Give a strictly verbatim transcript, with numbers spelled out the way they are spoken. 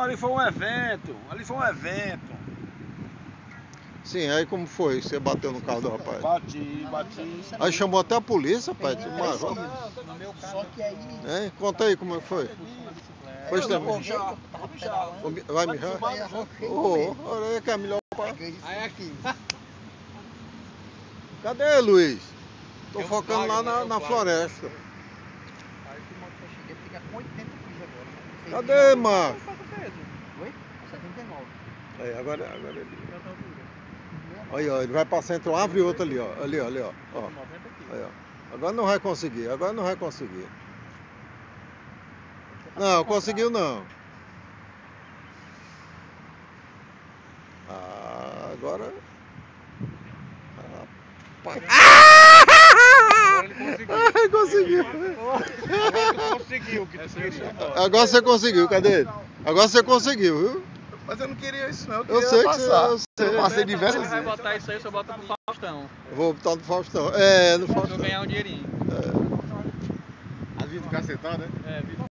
ali foi um evento. Ali foi um evento. Sim, aí como foi? Você bateu no carro do rapaz? Bati, bati. Aí chamou até a polícia, pai? Tu marrou? No meu carro. Só que aí... É? Conta aí como é que foi. Foi Eu também. vou mijar. Vai mijar? Ô, olha aí que é melhor. Aí aqui. Cadê, Luiz? Tô Eu focando lá flago, na, eu na flago. floresta. Aí que moto que eu cheguei fica com oitenta quilos agora. Né? Cadê, Marcos? Oi? setenta e nove. Aí, agora, agora ele... Aí, ó, ele vai passar entre uma árvore e outra ali, ó. Ali, ó, ali, ó. ó. Aí, ó. Agora não vai conseguir, agora não vai conseguir. Não, conseguiu não. Ah, agora... Rapaz. Agora ele conseguiu. Conseguiu. Agora tu conseguiu o que tu queria. Agora você conseguiu, cadê ele? Agora você conseguiu, viu? Mas eu não queria isso não, eu Eu queria sei que passar. você... Eu, sei. Eu passei diversas Ele vai vezes. botar isso aí, você bota pro Faustão. Eu vou botar no Faustão. É, no Pra eu Faustão. ganhar um dinheirinho. É. As vídeos cacetadas, né? É,